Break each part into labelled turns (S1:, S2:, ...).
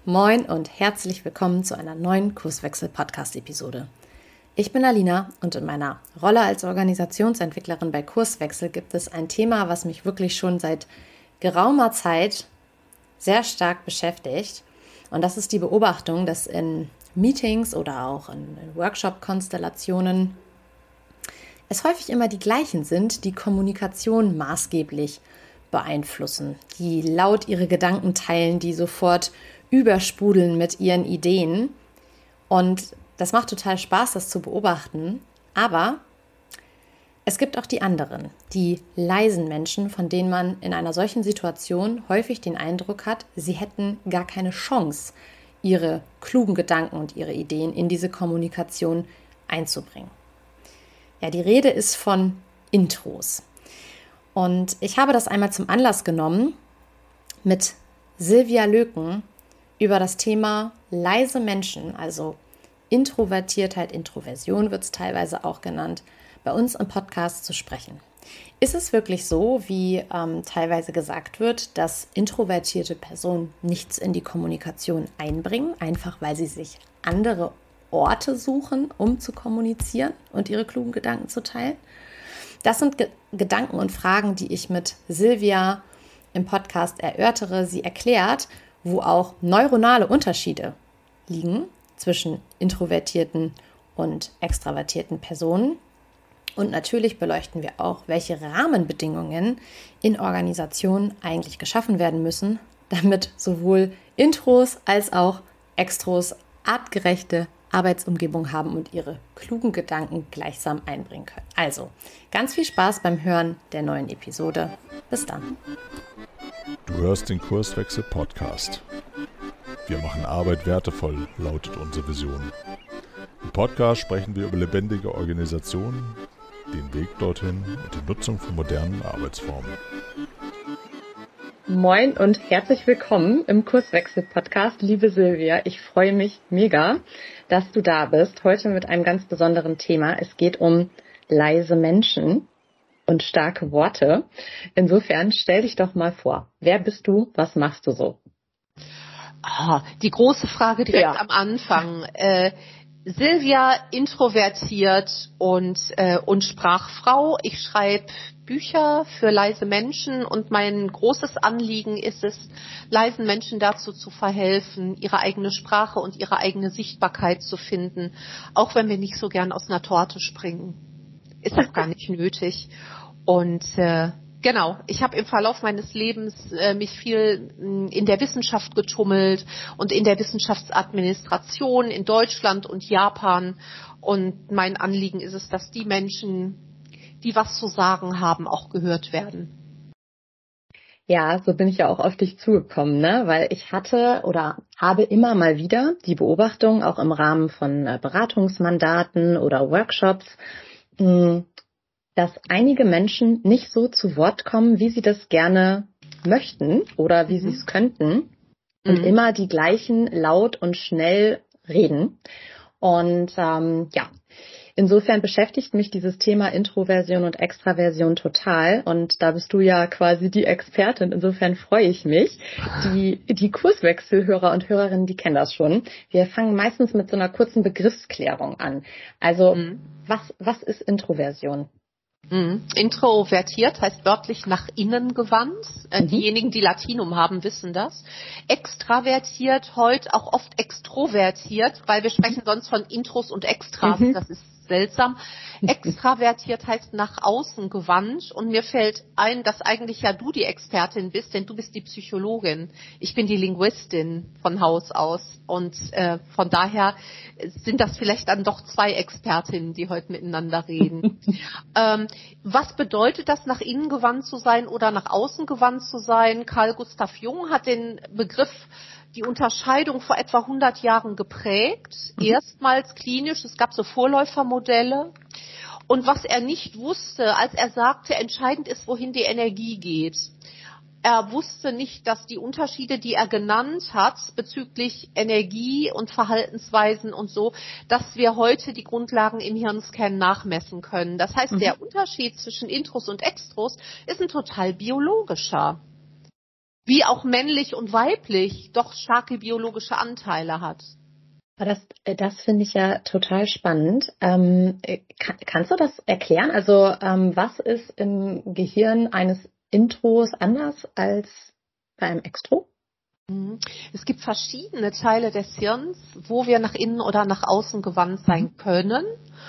S1: Moin und herzlich willkommen zu einer neuen Kurswechsel-Podcast-Episode. Ich bin Alina und in meiner Rolle als Organisationsentwicklerin bei Kurswechsel gibt es ein Thema, was mich wirklich schon seit geraumer Zeit sehr stark beschäftigt. Und das ist die Beobachtung, dass in Meetings oder auch in Workshop-Konstellationen es häufig immer die gleichen sind, die Kommunikation maßgeblich beeinflussen, die laut ihre Gedanken teilen, die sofort übersprudeln mit ihren Ideen. Und das macht total Spaß, das zu beobachten. Aber es gibt auch die anderen, die leisen Menschen, von denen man in einer solchen Situation häufig den Eindruck hat, sie hätten gar keine Chance, ihre klugen Gedanken und ihre Ideen in diese Kommunikation einzubringen. Ja, die Rede ist von Intros. Und ich habe das einmal zum Anlass genommen, mit Silvia Löken über das Thema leise Menschen, also Introvertiertheit, Introversion wird es teilweise auch genannt, bei uns im Podcast zu sprechen. Ist es wirklich so, wie teilweise gesagt wird, dass introvertierte Personen nichts in die Kommunikation einbringen, einfach weil sie sich andere Orte suchen, um zu kommunizieren und ihre klugen Gedanken zu teilen? Das sind Gedanken und Fragen, die ich mit Silvia im Podcast erörtere. Sie erklärt, wo auch neuronale Unterschiede liegen zwischen introvertierten und extravertierten Personen. Und natürlich beleuchten wir auch, welche Rahmenbedingungen in Organisationen eigentlich geschaffen werden müssen, damit sowohl Intros als auch Extros artgerechte Arbeitsumgebung haben und ihre klugen Gedanken gleichsam einbringen können. Also, ganz viel Spaß beim Hören der neuen Episode. Bis dann.
S2: Du hörst den Kurswechsel Podcast. Wir machen Arbeit wertevoll, lautet unsere Vision. Im Podcast sprechen wir über lebendige Organisationen, den Weg dorthin und die Nutzung von modernen Arbeitsformen.
S1: Moin und herzlich willkommen im Kurswechsel-Podcast, liebe Silvia. Ich freue mich mega, dass du da bist, heute mit einem ganz besonderen Thema. Es geht um leise Menschen und starke Worte. Insofern stell dich doch mal vor. Wer bist du? Was machst du so?
S3: Die große Frage direkt am Anfang. Silvia, introvertiert und Sprachfrau. Ich schreibe Bücher für leise Menschen und mein großes Anliegen ist es, leisen Menschen dazu zu verhelfen, ihre eigene Sprache und ihre eigene Sichtbarkeit zu finden, auch wenn wir nicht so gern aus einer Torte springen. Ist das gar nicht nötig. Und genau, ich habe im Verlauf meines Lebens mich viel in der Wissenschaft getummelt und in der Wissenschaftsadministration in Deutschland und Japan. Und mein Anliegen ist es, dass die Menschen, die was zu sagen haben, auch gehört werden.
S1: Ja, so bin ich ja auch auf dich zugekommen, ne? Weil ich hatte oder habe immer mal wieder die Beobachtung, auch im Rahmen von Beratungsmandaten oder Workshops, dass einige Menschen nicht so zu Wort kommen, wie sie das gerne möchten oder wie sie es könnten und immer die gleichen laut und schnell reden. Und insofern beschäftigt mich dieses Thema Introversion und Extraversion total. Und da bist du ja quasi die Expertin. Insofern freue ich mich. Die Kurswechselhörer und Hörerinnen, die kennen das schon. Wir fangen meistens mit so einer kurzen Begriffsklärung an. Also was ist Introversion?
S3: Introvertiert heißt wörtlich nach innen gewandt. Diejenigen, die Latinum haben, wissen das. Extravertiert, heute auch oft extrovertiert, weil wir sprechen sonst von Intros und Extras. Das ist seltsam. Extravertiert heißt nach außen gewandt und mir fällt ein, dass eigentlich ja du die Expertin bist, denn du bist die Psychologin. Ich bin die Linguistin von Haus aus und von daher sind das vielleicht dann doch zwei Expertinnen, die heute miteinander reden. Was bedeutet das, nach innen gewandt zu sein oder nach außen gewandt zu sein? Carl Gustav Jung hat den Begriff, die Unterscheidung vor etwa 100 Jahren geprägt. Erstmals klinisch, es gab so Vorläufermodelle. Und was er nicht wusste, als er sagte, entscheidend ist, wohin die Energie geht. Er wusste nicht, dass die Unterschiede, die er genannt hat, bezüglich Energie und Verhaltensweisen und so, dass wir heute die Grundlagen im Hirnscan nachmessen können. Das heißt, der Unterschied zwischen Intros und Extros ist ein total biologischer. wie auch männlich und weiblich doch starke biologische Anteile hat.
S1: Das finde ich ja total spannend. Kannst du das erklären? Also was ist im Gehirn eines Intros anders als bei einem Extro?
S3: Es gibt verschiedene Teile des Hirns, wo wir nach innen oder nach außen gewandt sein können.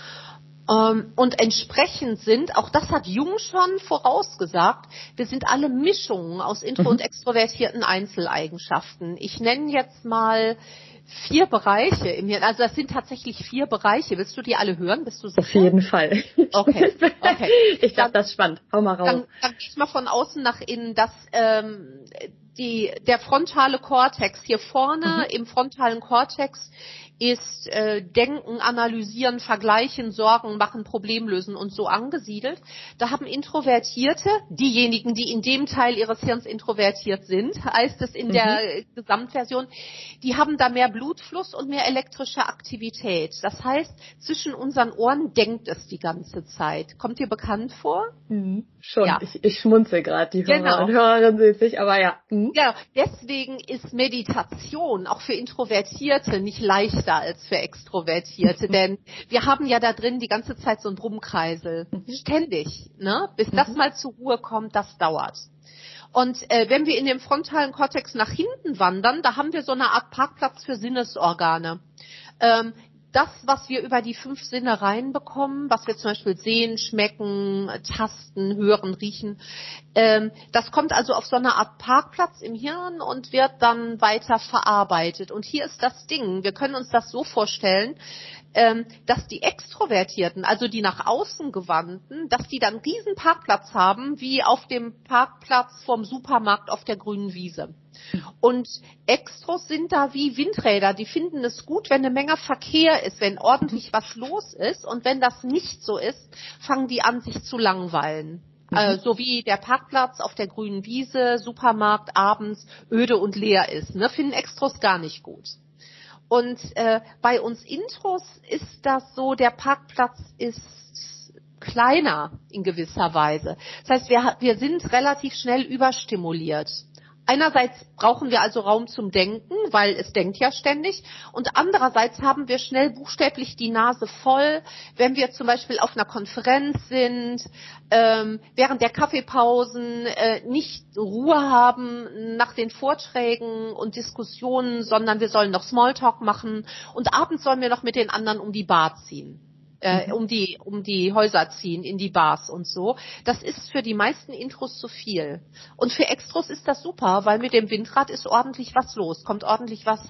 S3: Und entsprechend sind, auch das hat Jung schon vorausgesagt, wir sind alle Mischungen aus intro- und extrovertierten Einzeleigenschaften. Ich nenne jetzt mal 4 Bereiche im Hirn. Also das sind tatsächlich 4 Bereiche. Willst du die alle hören? Bist du sicher?
S1: Auf jeden Fall.
S3: Okay.
S1: Ich glaube, das ist spannend. Hau mal raus.
S3: Dann gehe ich mal von außen nach innen, dass der frontale Kortex hier vorne im frontalen Kortex ist Denken, Analysieren, Vergleichen, Sorgen machen, Problemlösen und so angesiedelt. Da haben Introvertierte, diejenigen, die in dem Teil ihres Hirns introvertiert sind, heißt es in der Gesamtversion, die haben da mehr Blutfluss und mehr elektrische Aktivität. Das heißt, zwischen unseren Ohren denkt es die ganze Zeit. Kommt dir bekannt vor?
S1: Schon, ja. Ich schmunzel gerade, die Hörer und Hörerinnen sehen sich, aber ja.
S3: Ja, deswegen ist Meditation auch für Introvertierte nicht leichter als für Extrovertierte, denn wir haben ja da drin die ganze Zeit so einen Brummkreisel, ständig, ne? Bis das mal zur Ruhe kommt, das dauert. Und wenn wir in dem frontalen Kortex nach hinten wandern, da haben wir so eine Art Parkplatz für Sinnesorgane. Das, was wir über die 5 Sinne reinbekommen, was wir zum Beispiel sehen, schmecken, tasten, hören, riechen, das kommt also auf so eine Art Parkplatz im Hirn und wird dann weiter verarbeitet. Und hier ist das Ding, wir können uns das so vorstellen, dass die Extrovertierten, also die nach außen gewandten, dass die dann einen riesen Parkplatz haben, wie auf dem Parkplatz vom Supermarkt auf der grünen Wiese. Und Extros sind da wie Windräder, die finden es gut, wenn eine Menge Verkehr ist, wenn ordentlich was los ist, und wenn das nicht so ist, fangen die an, sich zu langweilen. So wie der Parkplatz auf der grünen Wiese, Supermarkt abends öde und leer ist, ne, finden Extros gar nicht gut. Und bei uns Intros ist das so, der Parkplatz ist kleiner in gewisser Weise. Das heißt, wir sind relativ schnell überstimuliert. Einerseits brauchen wir also Raum zum Denken, weil es denkt ja ständig, und andererseits haben wir schnell buchstäblich die Nase voll, wenn wir zum Beispiel auf einer Konferenz sind, während der Kaffeepausen nicht Ruhe haben nach den Vorträgen und Diskussionen, sondern wir sollen noch Smalltalk machen, und abends sollen wir noch mit den anderen um die Bar ziehen. Um die Häuser ziehen, in die Bars und so. Das ist für die meisten Intros zu viel. Und für Extros ist das super, weil mit dem Windrad ist ordentlich was los, kommt ordentlich was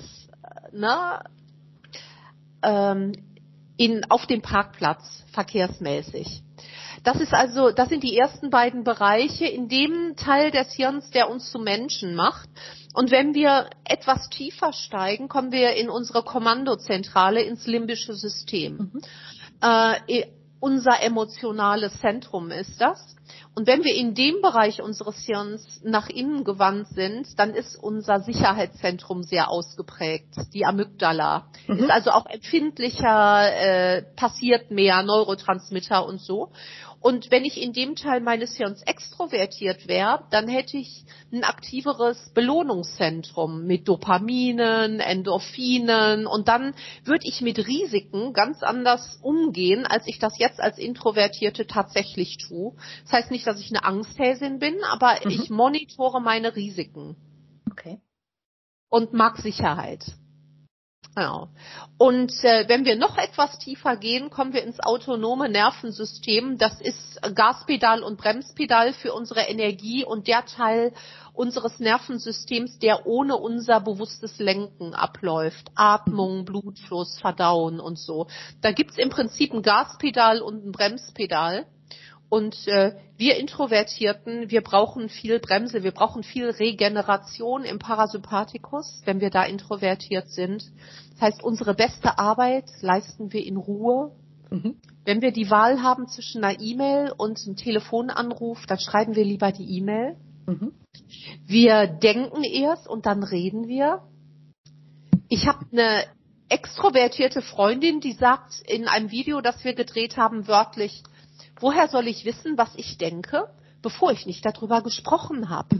S3: auf den Parkplatz, verkehrsmäßig. Das sind die ersten beiden Bereiche in dem Teil des Hirns, der uns zu Menschen macht. Und wenn wir etwas tiefer steigen, kommen wir in unsere Kommandozentrale, ins limbische System. Unser emotionales Zentrum ist das. Und wenn wir in dem Bereich unseres Hirns nach innen gewandt sind, dann ist unser Sicherheitszentrum sehr ausgeprägt. Die Amygdala ist also auch empfindlicher, passiert mehr, Neurotransmitter und so. Und wenn ich in dem Teil meines Hirns extrovertiert wäre, dann hätte ich ein aktiveres Belohnungszentrum mit Dopaminen, Endorphinen, und dann würde ich mit Risiken ganz anders umgehen, als ich das jetzt als Introvertierte tatsächlich tue. Das heißt nicht, dass ich eine Angsthäsin bin, aber ich monitore meine Risiken.
S1: Okay.
S3: Und mag Sicherheit. Genau. Und wenn wir noch etwas tiefer gehen, kommen wir ins autonome Nervensystem. Das ist Gaspedal und Bremspedal für unsere Energie und der Teil unseres Nervensystems, der ohne unser bewusstes Lenken abläuft. Atmung, Blutfluss, Verdauen und so. Da gibt's im Prinzip ein Gaspedal und ein Bremspedal. Und wir Introvertierten, wir brauchen viel Bremse, wir brauchen viel Regeneration im Parasympathikus, wenn wir da introvertiert sind. Das heißt, unsere beste Arbeit leisten wir in Ruhe. Wenn wir die Wahl haben zwischen einer E-Mail und einem Telefonanruf, dann schreiben wir lieber die E-Mail. Wir denken erst und dann reden wir. Ich habe eine extrovertierte Freundin, die sagt in einem Video, das wir gedreht haben, wörtlich: Woher soll ich wissen, was ich denke, bevor ich nicht darüber gesprochen habe?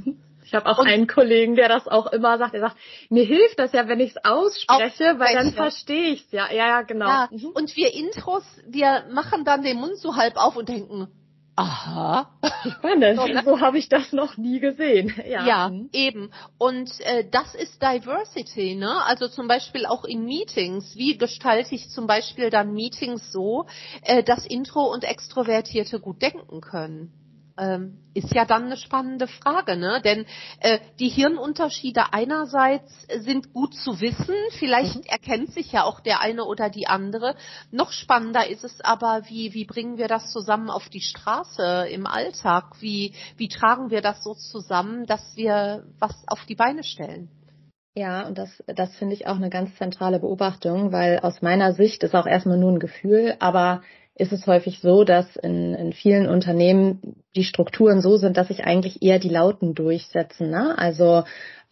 S1: Ich habe auch einen Kollegen, der das auch immer sagt. Er sagt, mir hilft das ja, wenn ich es ausspreche, weil dann verstehe ich es ja. Ja, genau. Ja.
S3: Und wir Intros, wir machen dann den Mund so halb auf und denken, aha.
S1: Spannend, so habe ich das noch nie gesehen.
S3: Ja, eben. Und das ist Diversity, ne? Also zum Beispiel auch in Meetings. Wie gestalte ich zum Beispiel dann Meetings so, dass Intro- und Extrovertierte gut denken können? Ist ja dann eine spannende Frage, ne? Denn die Hirnunterschiede einerseits sind gut zu wissen, vielleicht erkennt sich ja auch der eine oder die andere. Noch spannender ist es aber, wie bringen wir das zusammen auf die Straße im Alltag? Wie tragen wir das so zusammen, dass wir was auf die Beine stellen?
S1: Ja, und das finde ich auch eine ganz zentrale Beobachtung, weil aus meiner Sicht ist auch erstmal nur ein Gefühl, aber ist es häufig so, dass in vielen Unternehmen die Strukturen so sind, dass sich eigentlich eher die Lauten durchsetzen, ne? Also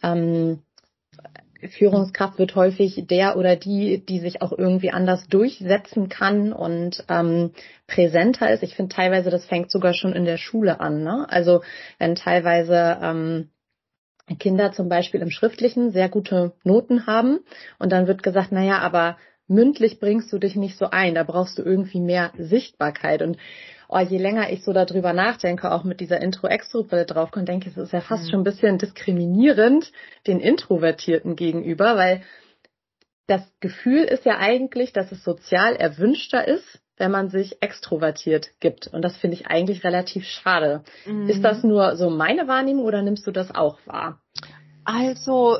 S1: Führungskraft wird häufig der oder die sich auch irgendwie anders durchsetzen kann und präsenter ist. Ich finde teilweise, das fängt sogar schon in der Schule an, ne? Also wenn teilweise Kinder zum Beispiel im Schriftlichen sehr gute Noten haben und dann wird gesagt, naja, aber mündlich bringst du dich nicht so ein, da brauchst du irgendwie mehr Sichtbarkeit. Und je länger ich so darüber nachdenke, auch mit dieser Intro-Extro-Brille draufkomme, denke ich, es ist ja fast schon ein bisschen diskriminierend den Introvertierten gegenüber, weil das Gefühl ist ja eigentlich, dass es sozial erwünschter ist, wenn man sich extrovertiert gibt. Und das finde ich eigentlich relativ schade. Ist das nur so meine Wahrnehmung oder nimmst du das auch wahr?
S3: Also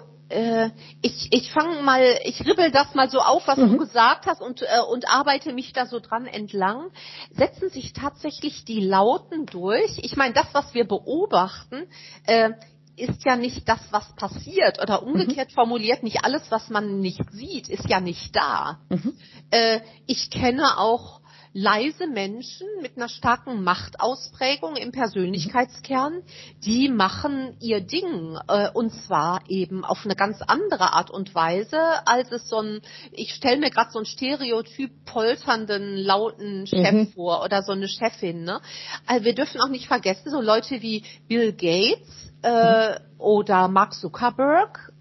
S3: ich ribbel das mal so auf, was du gesagt hast und arbeite mich da so dran entlang. Setzen sich tatsächlich die Lauten durch? Ich meine, das, was wir beobachten, ist ja nicht das, was passiert oder umgekehrt formuliert, nicht alles, was man nicht sieht, ist ja nicht da. Ich kenne auch leise Menschen mit einer starken Machtausprägung im Persönlichkeitskern, die machen ihr Ding und zwar eben auf eine ganz andere Art und Weise, als es ich stelle mir gerade so einen Stereotyp polternden, lauten Chef vor oder so eine Chefin. Ne? Also wir dürfen auch nicht vergessen, so Leute wie Bill Gates oder Mark Zuckerberg,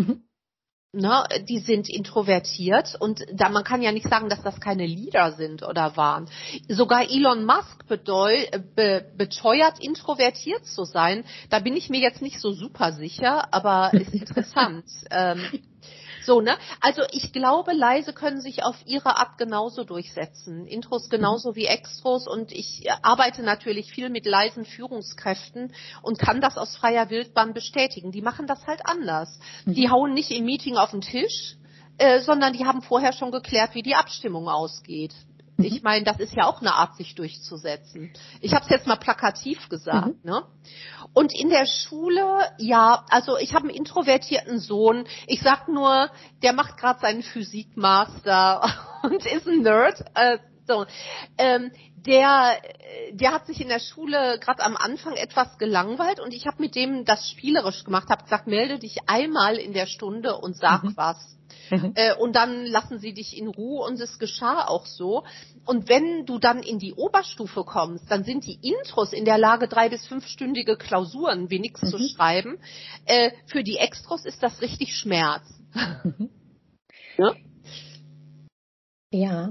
S3: ne, die sind introvertiert und man kann ja nicht sagen, dass das keine Leader sind oder waren. Sogar Elon Musk beteuert, introvertiert zu sein. Da bin ich mir jetzt nicht so super sicher, aber ist interessant. So, ne? Also ich glaube, leise können sich auf ihre Art genauso durchsetzen. Intros genauso wie Extros und ich arbeite natürlich viel mit leisen Führungskräften und kann das aus freier Wildbahn bestätigen. Die machen das halt anders. Die hauen nicht im Meeting auf den Tisch, sondern die haben vorher schon geklärt, wie die Abstimmung ausgeht. Ich meine, das ist ja auch eine Art, sich durchzusetzen. Ich habe es jetzt mal plakativ gesagt. Ne? Und in der Schule, ja, also ich habe einen introvertierten Sohn. Ich sag nur, der macht gerade seinen Physikmaster und ist ein Nerd. Der hat sich in der Schule gerade am Anfang etwas gelangweilt und ich habe mit dem das spielerisch gemacht, habe gesagt, melde dich einmal in der Stunde und sag was. Und dann lassen sie dich in Ruhe und es geschah auch so. Und wenn du dann in die Oberstufe kommst, dann sind die Intros in der Lage, 3- bis 5-stündige Klausuren wie nix zu schreiben. Für die Extros ist das richtig Schmerz. Ja?
S1: Ja.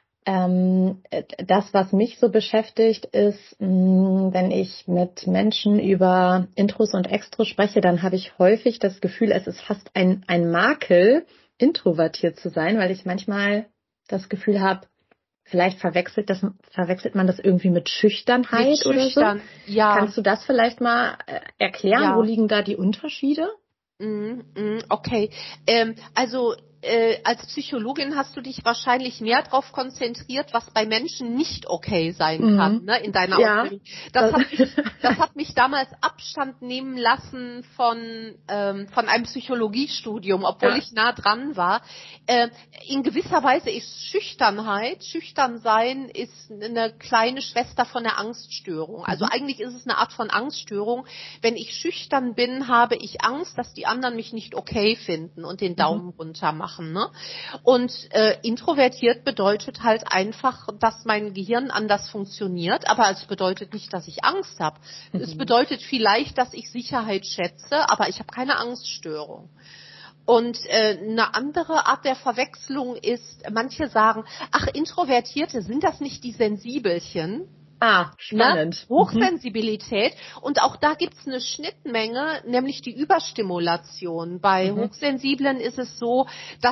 S1: Das, was mich so beschäftigt, ist, wenn ich mit Menschen über Intros und Extros spreche, dann habe ich häufig das Gefühl, es ist fast ein Makel, introvertiert zu sein, weil ich manchmal das Gefühl habe, vielleicht verwechselt man das irgendwie mit Schüchternheit oder so. Ja. Kannst du das vielleicht mal erklären? Ja. Wo liegen da die Unterschiede?
S3: Okay, also als Psychologin hast du dich wahrscheinlich mehr darauf konzentriert, was bei Menschen nicht okay sein kann, ne, in deiner Ausbildung. Das hat mich damals Abstand nehmen lassen von einem Psychologiestudium, obwohl ich nah dran war. In gewisser Weise ist Schüchternsein ist eine kleine Schwester von der Angststörung. Also eigentlich ist es eine Art von Angststörung. Wenn ich schüchtern bin, habe ich Angst, dass die anderen mich nicht okay finden und den Daumen runter machen. machen, ne? Und introvertiert bedeutet halt einfach, dass mein Gehirn anders funktioniert, aber es bedeutet nicht, dass ich Angst habe. Es bedeutet vielleicht, dass ich Sicherheit schätze, aber ich habe keine Angststörung. Und eine andere Art der Verwechslung ist, manche sagen, ach, Introvertierte, sind das nicht die Sensibelchen?
S1: Ah, spannend.
S3: Ne? Hochsensibilität. Und auch da gibt's eine Schnittmenge, nämlich die Überstimulation. Bei Hochsensiblen ist es so,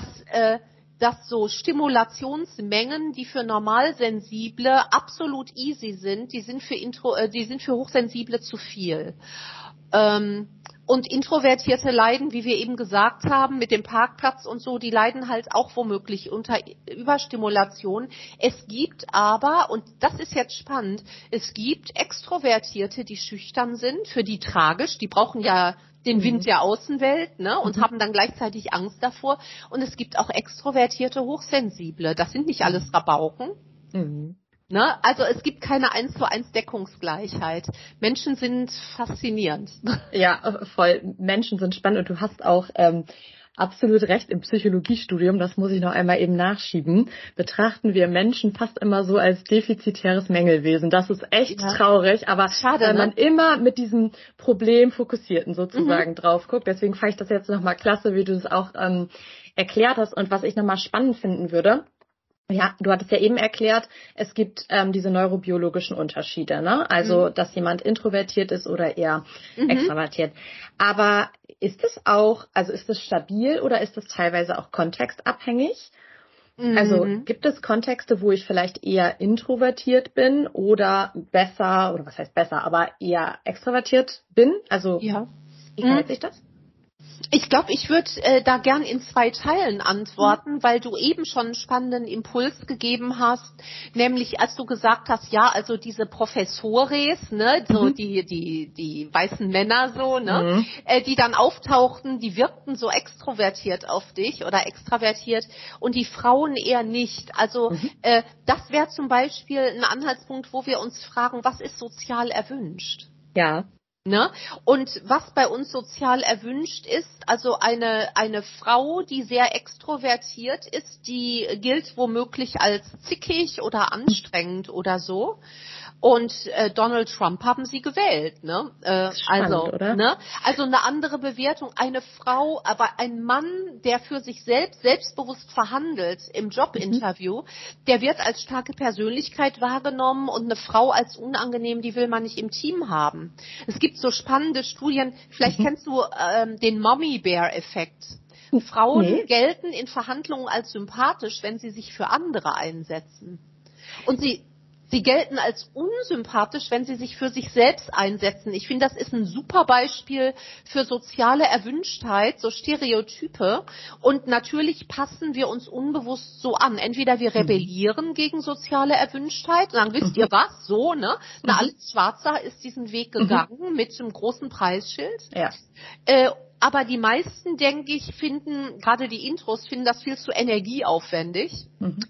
S3: dass so Stimulationsmengen, die für Normalsensible absolut easy sind, die sind für Hochsensible zu viel. Und Introvertierte leiden, wie wir eben gesagt haben, mit dem Parkplatz und so, die leiden halt auch womöglich unter Überstimulation. Es gibt aber, und das ist jetzt spannend, es gibt Extrovertierte, die schüchtern sind, für die tragisch, die brauchen ja den Wind der Außenwelt, ne, und haben dann gleichzeitig Angst davor. Und es gibt auch extrovertierte Hochsensible. Das sind nicht alles Rabauken. Ne? Also es gibt keine 1:1 Deckungsgleichheit. Menschen sind faszinierend.
S1: Ja, voll. Menschen sind spannend und du hast auch absolut recht. Im Psychologiestudium, das muss ich noch einmal eben nachschieben, betrachten wir Menschen fast immer so als defizitäres Mängelwesen. Das ist echt traurig, aber
S3: schade,
S1: weil
S3: ne?
S1: man immer mit diesem Problemfokussierten sozusagen drauf guckt. Deswegen fand ich das jetzt nochmal klasse, wie du es auch erklärt hast. Und was ich nochmal spannend finden würde, ja, du hattest ja eben erklärt, es gibt diese neurobiologischen Unterschiede, ne? Also, dass jemand introvertiert ist oder eher extravertiert. Aber ist es auch, also ist es stabil oder ist es teilweise auch kontextabhängig? Also gibt es Kontexte, wo ich vielleicht eher introvertiert bin oder besser, oder was heißt besser, aber eher extravertiert bin? Also, wie verhält sich das?
S3: Ich glaube, ich würde da gern in 2 Teilen antworten, weil du eben schon einen spannenden Impuls gegeben hast, nämlich als du gesagt hast, ja, also diese Professores, ne, so die weißen Männer so, ne, die dann auftauchten, die wirkten so extrovertiert auf dich oder extravertiert und die Frauen eher nicht. Also das wäre zum Beispiel ein Anhaltspunkt, wo wir uns fragen, was ist sozial erwünscht?
S1: Ja.
S3: Ne? Und was bei uns sozial erwünscht ist, also eine Frau, die sehr extrovertiert ist, die gilt womöglich als zickig oder anstrengend oder so. Und Donald Trump haben sie gewählt, ne?
S1: Spannend, oder?
S3: Ne? Also eine andere Bewertung. Eine Frau, aber ein Mann, der für sich selbstbewusst verhandelt im Jobinterview, der wird als starke Persönlichkeit wahrgenommen und eine Frau als unangenehm, die will man nicht im Team haben. Es gibt so spannende Studien. Vielleicht kennst du den Mommy Bear Effekt. Frauen gelten in Verhandlungen als sympathisch, wenn sie sich für andere einsetzen. Und sie gelten als unsympathisch, wenn sie sich für sich selbst einsetzen. Ich finde, das ist ein super Beispiel für soziale Erwünschtheit, so Stereotype. Und natürlich passen wir uns unbewusst so an. Entweder wir rebellieren gegen soziale Erwünschtheit und dann wisst ihr was, so, ne? Na, Alice Schwarzer ist diesen Weg gegangen mit einem großen Preisschild.
S1: Ja.
S3: Aber die meisten, denke ich, gerade die Intros finden das viel zu energieaufwendig.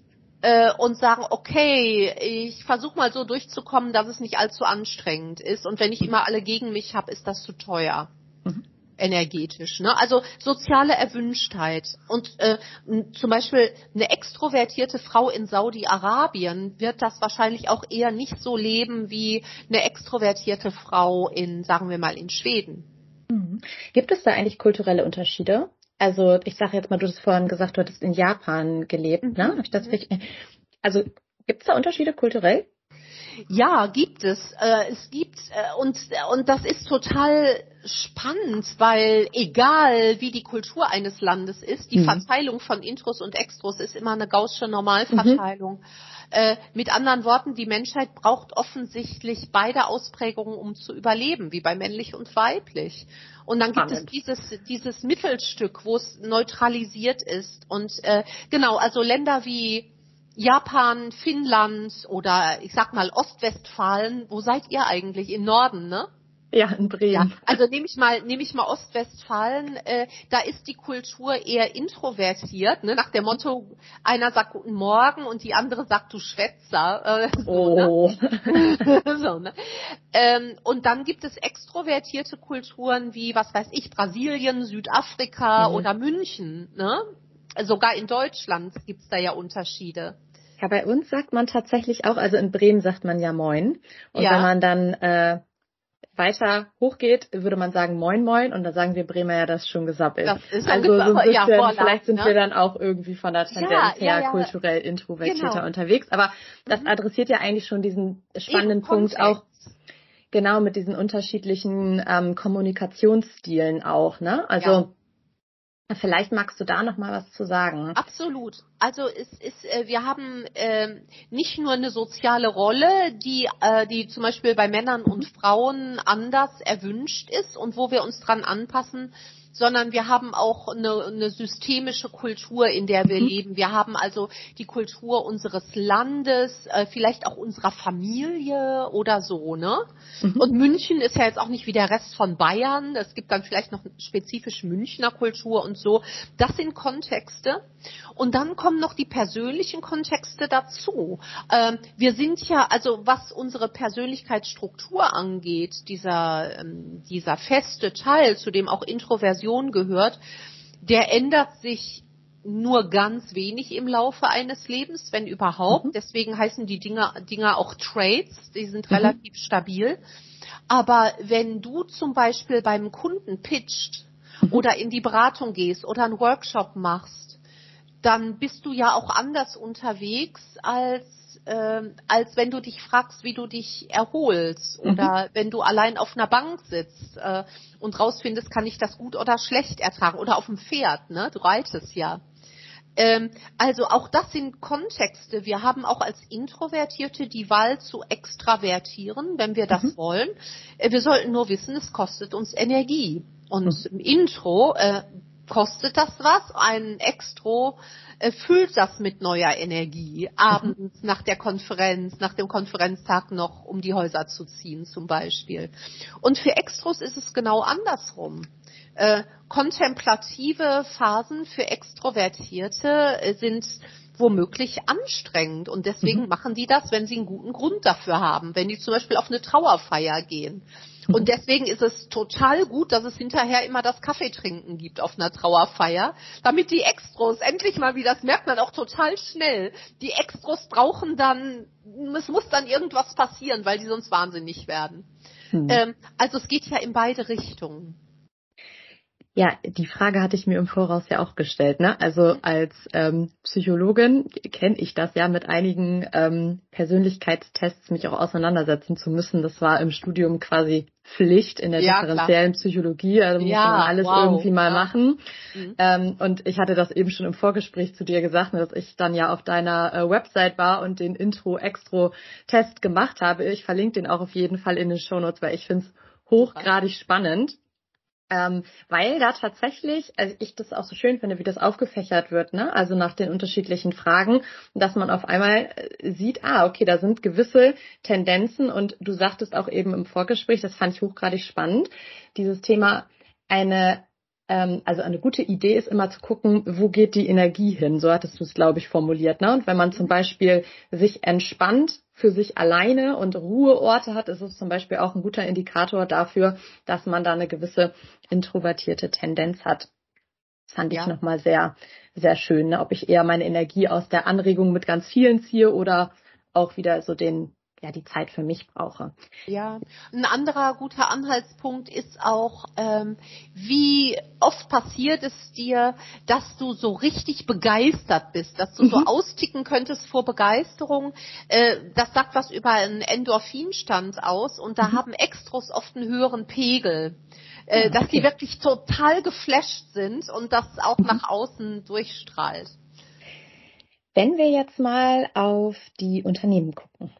S3: Und sagen, okay, ich versuche mal so durchzukommen, dass es nicht allzu anstrengend ist. Und wenn ich immer alle gegen mich habe, ist das zu teuer. Energetisch. Ne? Also soziale Erwünschtheit. Und zum Beispiel eine extrovertierte Frau in Saudi-Arabien wird das wahrscheinlich auch eher nicht so leben wie eine extrovertierte Frau sagen wir mal, in Schweden.
S1: Gibt es da eigentlich kulturelle Unterschiede? Also ich sage jetzt mal, du hast vorhin gesagt, du hattest in Japan gelebt, ne? Hab ich das also gibt es da Unterschiede kulturell?
S3: Ja, gibt es. Es gibt und das ist total spannend, weil egal wie die Kultur eines Landes ist, die Verteilung von Intros und Extros ist immer eine gaußsche Normalverteilung. Mit anderen Worten, die Menschheit braucht offensichtlich beide Ausprägungen, um zu überleben, wie bei männlich und weiblich. Und dann gibt es dieses Mittelstück, wo es neutralisiert ist. Und genau, also Länder wie Japan, Finnland oder ich sag mal Ostwestfalen, wo seid ihr eigentlich? Im Norden, ne?
S1: Ja, in Bremen.
S3: Ja, also nehme ich mal Ostwestfalen, da ist die Kultur eher introvertiert, ne, nach dem Motto, einer sagt Guten Morgen und die andere sagt, du Schwätzer. So, ne? So, ne? Und dann gibt es extrovertierte Kulturen wie, was weiß ich, Brasilien, Südafrika oder München, ne? sogar in Deutschland gibt's da ja Unterschiede.
S1: Ja, bei uns sagt man tatsächlich auch, also in Bremen sagt man ja Moin. Und wenn man dann weiter hochgeht, würde man sagen Moin Moin und dann sagen wir Bremer ja das schon gesappelt.
S3: Das ist
S1: also so ein bisschen,
S3: ja,
S1: vielleicht sind wir dann auch irgendwie von der Tendenz her kulturell introvertierter unterwegs. Aber das adressiert ja eigentlich schon diesen spannenden Punkt auch, genau mit diesen unterschiedlichen Kommunikationsstilen auch, ne? Also vielleicht magst du da noch mal was zu sagen.
S3: Absolut. Also wir haben nicht nur eine soziale Rolle, die zum Beispiel bei Männern und Frauen anders erwünscht ist und wo wir uns dran anpassen, sondern wir haben auch eine systemische Kultur, in der wir leben. Wir haben also die Kultur unseres Landes, vielleicht auch unserer Familie oder so, ne? Und München ist ja jetzt auch nicht wie der Rest von Bayern. Es gibt dann vielleicht noch spezifisch Münchner Kultur und so. Das sind Kontexte. Und dann kommen noch die persönlichen Kontexte dazu. Wir sind ja, also was unsere Persönlichkeitsstruktur angeht, dieser feste Teil, zu dem auch Introversion gehört, der ändert sich nur ganz wenig im Laufe eines Lebens, wenn überhaupt. Deswegen heißen die Dinger auch Traits, die sind relativ stabil. Aber wenn du zum Beispiel beim Kunden pitcht oder in die Beratung gehst oder einen Workshop machst, dann bist du ja auch anders unterwegs, als wenn du dich fragst, wie du dich erholst oder wenn du allein auf einer Bank sitzt und rausfindest, kann ich das gut oder schlecht ertragen oder auf dem Pferd, ne? Du reitest ja. Also auch das sind Kontexte. Wir haben auch als Introvertierte die Wahl zu extravertieren, wenn wir das wollen. Wir sollten nur wissen, es kostet uns Energie. Und im Intro kostet das was, ein Extro füllt das mit neuer Energie, abends nach der Konferenz, nach dem Konferenztag noch um die Häuser zu ziehen zum Beispiel. Und für Extros ist es genau andersrum. Kontemplative Phasen für Extrovertierte sind womöglich anstrengend und deswegen machen die das, wenn sie einen guten Grund dafür haben, wenn die zum Beispiel auf eine Trauerfeier gehen. Und deswegen ist es total gut, dass es hinterher immer das Kaffeetrinken gibt auf einer Trauerfeier, damit die Extros endlich mal wieder, das merkt man auch total schnell, die Extros brauchen dann, es muss dann irgendwas passieren, weil die sonst wahnsinnig werden. Also es geht ja in beide Richtungen.
S1: Ja, die Frage hatte ich mir im Voraus ja auch gestellt, ne? Also als Psychologin kenne ich das ja, mit einigen Persönlichkeitstests mich auch auseinandersetzen zu müssen. Das war im Studium quasi Pflicht in der differenziellen Psychologie. Also muss man alles irgendwie mal machen. Und ich hatte das eben schon im Vorgespräch zu dir gesagt, dass ich dann ja auf deiner Website war und den Intro-Extro-Test gemacht habe. Ich verlinke den auch auf jeden Fall in den Shownotes, weil ich finde es hochgradig spannend. Weil da tatsächlich, also ich das auch so schön finde, wie das aufgefächert wird, ne? Also nach den unterschiedlichen Fragen, dass man auf einmal sieht, okay, da sind gewisse Tendenzen und du sagtest auch eben im Vorgespräch, das fand ich hochgradig spannend, dieses Thema also eine gute Idee ist immer zu gucken, wo geht die Energie hin? So hattest du es, glaube ich, formuliert, ne? Und wenn man zum Beispiel sich entspannt für sich alleine und Ruheorte hat, ist es zum Beispiel auch ein guter Indikator dafür, dass man da eine gewisse introvertierte Tendenz hat. Das fand ich nochmal sehr, sehr schön, ne? Ob ich eher meine Energie aus der Anregung mit ganz vielen ziehe oder auch wieder so die Zeit für mich brauche.
S3: Ja, ein anderer guter Anhaltspunkt ist auch, wie oft passiert es dir, dass du so richtig begeistert bist, dass du so austicken könntest vor Begeisterung. Das sagt was über einen Endorphinstand aus und da haben Extros oft einen höheren Pegel. Dass die wirklich total geflasht sind und das auch nach außen durchstrahlt.
S1: Wenn wir jetzt mal auf die Unternehmen gucken.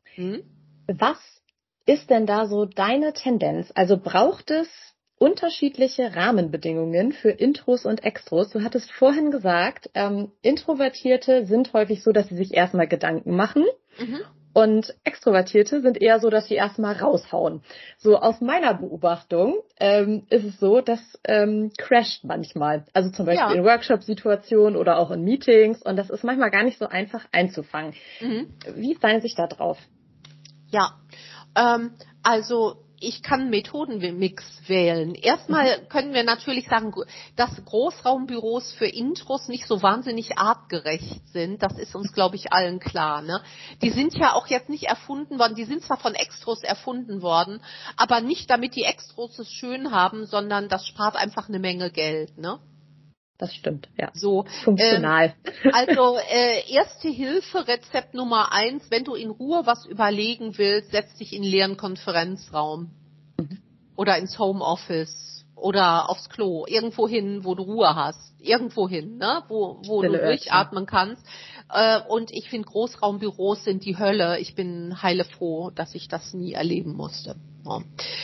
S1: Was ist denn da so deine Tendenz? Also braucht es unterschiedliche Rahmenbedingungen für Intros und Extros? Du hattest vorhin gesagt, Introvertierte sind häufig so, dass sie sich erstmal Gedanken machen. Und Extrovertierte sind eher so, dass sie erstmal raushauen. So aus meiner Beobachtung ist es so, dass crasht manchmal. Also zum Beispiel in Workshop-Situationen oder auch in Meetings. Und das ist manchmal gar nicht so einfach einzufangen. Wie ist deine Sicht da drauf?
S3: Ja, also ich kann Methodenmix wählen. Erstmal können wir natürlich sagen, dass Großraumbüros für Intros nicht so wahnsinnig artgerecht sind. Das ist uns, glaube ich, allen klar. Ne? Die sind ja auch jetzt nicht erfunden worden. Die sind zwar von Extros erfunden worden, aber nicht damit die Extros es schön haben, sondern das spart einfach eine Menge Geld. Ne?
S1: Das stimmt, ja.
S3: So,
S1: funktional.
S3: Also Erste Hilfe, Rezept Nummer 1, wenn du in Ruhe was überlegen willst, setz dich in einen leeren Konferenzraum oder ins Homeoffice oder aufs Klo, irgendwo hin, wo du Ruhe hast, irgendwo hin, ne? wo du durchatmen kannst. Und ich finde, Großraumbüros sind die Hölle. Ich bin heilefroh, dass ich das nie erleben musste. Ja.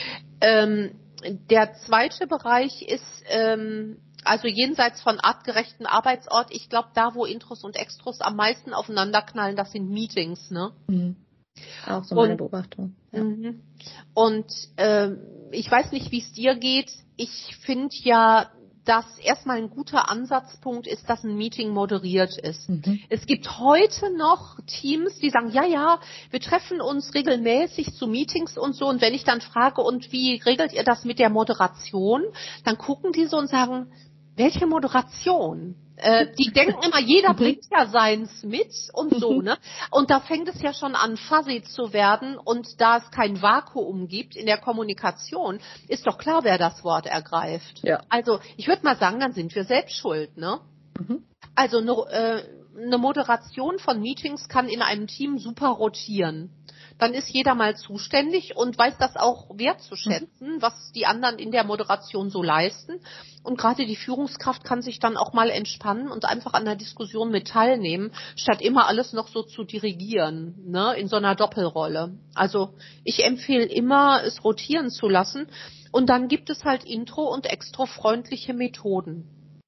S3: Der zweite Bereich ist also jenseits von artgerechten Arbeitsort, ich glaube, da, wo Intros und Extros am meisten aufeinanderknallen, das sind Meetings, ne?
S1: Mhm. Auch so meine Beobachtung. Ja.
S3: Und ich weiß nicht, wie es dir geht. Ich finde ja, dass erstmal ein guter Ansatzpunkt ist, dass ein Meeting moderiert ist. Es gibt heute noch Teams, die sagen, ja, wir treffen uns regelmäßig zu Meetings und so. Und wenn ich dann frage, und wie regelt ihr das mit der Moderation? Dann gucken die so und sagen, welche Moderation? Die denken immer, jeder bringt ja seins mit und so, ne? Und da fängt es ja schon an, fuzzy zu werden. Und da es kein Vakuum gibt in der Kommunikation, ist doch klar, wer das Wort ergreift.
S1: Ja.
S3: Also ich würde mal sagen, dann sind wir selbst schuld, ne? Also eine Moderation von Meetings kann in einem Team super rotieren. Dann ist jeder mal zuständig und weiß das auch wertzuschätzen, was die anderen in der Moderation so leisten. Und gerade die Führungskraft kann sich dann auch mal entspannen und einfach an der Diskussion mit teilnehmen, statt immer alles noch so zu dirigieren, ne, in so einer Doppelrolle. Also ich empfehle immer, es rotieren zu lassen. Und dann gibt es halt intro- und extro-freundliche Methoden.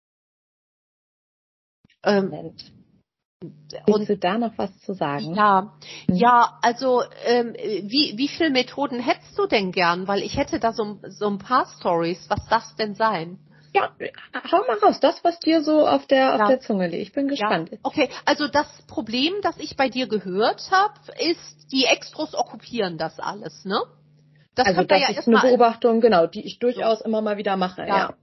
S1: Willst du da noch was zu sagen?
S3: Ja, also wie viele Methoden hättest du denn gern? Weil ich hätte da so ein paar Stories. Was darf es denn sein?
S1: Ja, hau mal raus, das, was dir so auf der Zunge liegt. Ich bin gespannt.
S3: Ja. Okay, also das Problem, das ich bei dir gehört habe, ist, die Extros okkupieren das alles, ne?
S1: Das ist eine Beobachtung, genau, die ich durchaus immer mal wieder mache. Ja.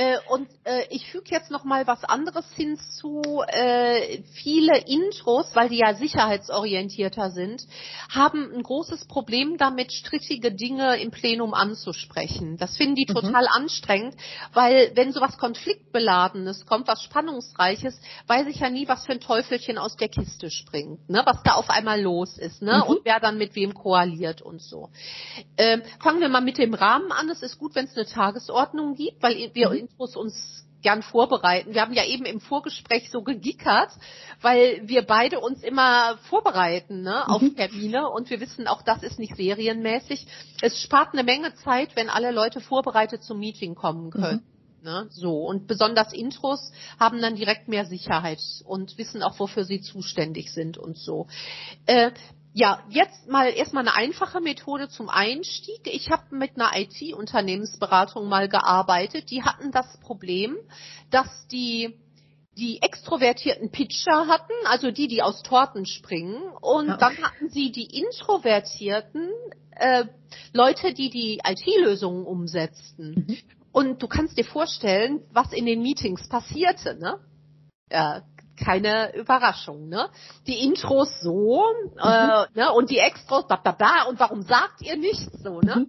S3: Ich füge jetzt noch mal was anderes hinzu. Viele Intros, weil die ja sicherheitsorientierter sind, haben ein großes Problem damit, strittige Dinge im Plenum anzusprechen. Das finden die total anstrengend, weil wenn sowas Konfliktbeladenes kommt, was Spannungsreiches, weiß ich ja nie, was für ein Teufelchen aus der Kiste springt, ne? Was da auf einmal los ist, ne? Und wer dann mit wem koaliert und so. Fangen wir mal mit dem Rahmen an. Es ist gut, wenn es eine Tagesordnung gibt, weil wir Intros uns gern vorbereiten. Wir haben ja eben im Vorgespräch so gegickert, weil wir beide uns immer vorbereiten, ne, auf Termine, und wir wissen, auch das ist nicht serienmäßig. Es spart eine Menge Zeit, wenn alle Leute vorbereitet zum Meeting kommen können. Ne, so. Und besonders Intros haben dann direkt mehr Sicherheit und wissen auch, wofür sie zuständig sind und so. Ja, jetzt mal erstmal eine einfache Methode zum Einstieg. Ich habe mit einer IT-Unternehmensberatung mal gearbeitet. Die hatten das Problem, dass die extrovertierten Pitcher hatten, also die aus Torten springen. Und dann hatten sie die introvertierten Leute, die IT-Lösungen umsetzten. Und du kannst dir vorstellen, was in den Meetings passierte, ne? Keine Überraschung, ne? Die Intros so, ne? Und die Extros, bla bla bla, und warum sagt ihr nichts so, ne?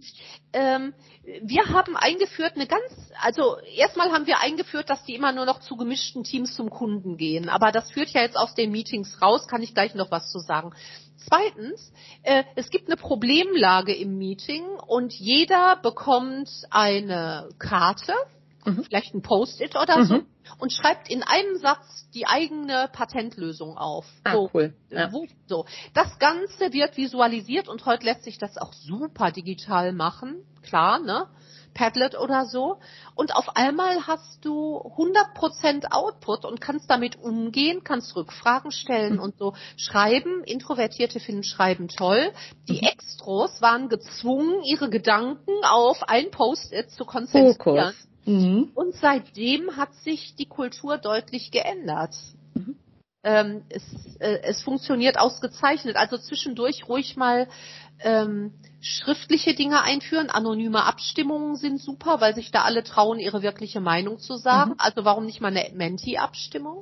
S3: Wir haben eingeführt erstmal haben wir eingeführt, dass die immer nur noch zu gemischten Teams zum Kunden gehen, aber das führt ja jetzt aus den Meetings raus, kann ich gleich noch was zu sagen. Zweitens, es gibt eine Problemlage im Meeting und jeder bekommt eine Karte, vielleicht ein Post-it oder so, und schreibt in einem Satz die eigene Patentlösung auf.
S1: Cool. Ja.
S3: So. Das Ganze wird visualisiert und heute lässt sich das auch super digital machen, klar, ne? Padlet oder so. Und auf einmal hast du 100% Output und kannst damit umgehen, kannst Rückfragen stellen und so. Schreiben, Introvertierte finden Schreiben toll. Die Extros waren gezwungen, ihre Gedanken auf ein Post-it zu konzentrieren. Und seitdem hat sich die Kultur deutlich geändert. Es funktioniert ausgezeichnet. Also zwischendurch ruhig mal schriftliche Dinge einführen. Anonyme Abstimmungen sind super, weil sich da alle trauen, ihre wirkliche Meinung zu sagen. Also warum nicht mal eine Menti-Abstimmung?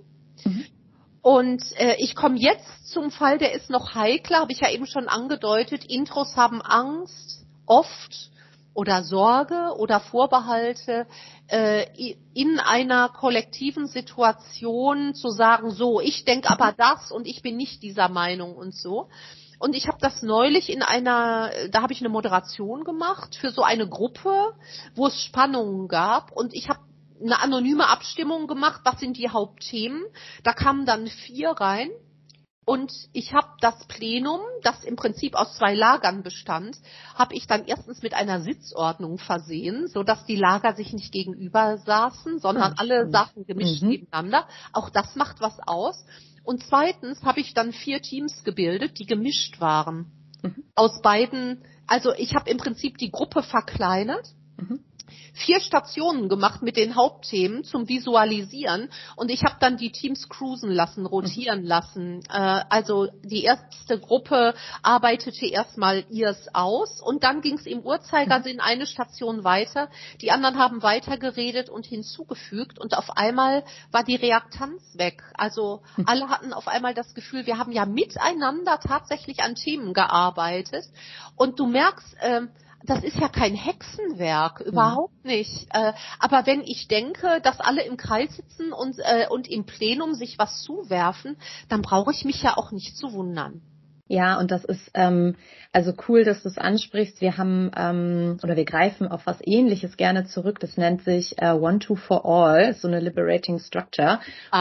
S3: Und ich komme jetzt zum Fall, der ist noch heikler, habe ich ja eben schon angedeutet. Intros haben Angst, oft, oder Sorge oder Vorbehalte, in einer kollektiven Situation zu sagen, so, ich denke aber das und ich bin nicht dieser Meinung und so. Und ich habe das neulich da habe ich eine Moderation gemacht für so eine Gruppe, wo es Spannungen gab, und ich habe eine anonyme Abstimmung gemacht, was sind die Hauptthemen. Da kamen dann 4 rein. Und ich habe das Plenum, das im Prinzip aus 2 Lagern bestand, habe ich dann erstens mit einer Sitzordnung versehen, so dass die Lager sich nicht gegenüber saßen, sondern alle saßen gemischt nebeneinander. Auch das macht was aus. Und zweitens habe ich dann 4 Teams gebildet, die gemischt waren. Aus beiden, also ich habe im Prinzip die Gruppe verkleinert. 4 Stationen gemacht mit den Hauptthemen zum Visualisieren, und ich habe dann die Teams cruisen lassen, rotieren lassen. Also die erste Gruppe arbeitete erstmal ihrs aus, und dann ging es im Uhrzeigersinn eine Station weiter. Die anderen haben weitergeredet und hinzugefügt, und auf einmal war die Reaktanz weg. Also alle hatten auf einmal das Gefühl, wir haben ja miteinander tatsächlich an Themen gearbeitet, und du merkst, das ist ja kein Hexenwerk, überhaupt nicht. Aber wenn ich denke, dass alle im Kreis sitzen und im Plenum sich was zuwerfen, dann brauche ich mich ja auch nicht zu wundern.
S1: Ja, und das ist also cool, dass du es ansprichst. Wir haben oder wir greifen auf was Ähnliches gerne zurück. Das nennt sich One Two for All, so eine Liberating Structure,